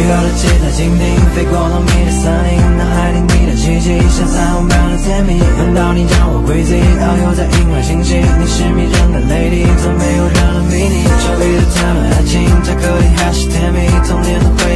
有的期待倾听，飞过浓密的森林，脑海里你的气息，像彩虹般的甜蜜。难道你叫我 crazy， 遨游在银河星系，你是迷人的 lady， 从没有人能迷你。手里的谈论爱情，巧克力还是甜蜜，童年的回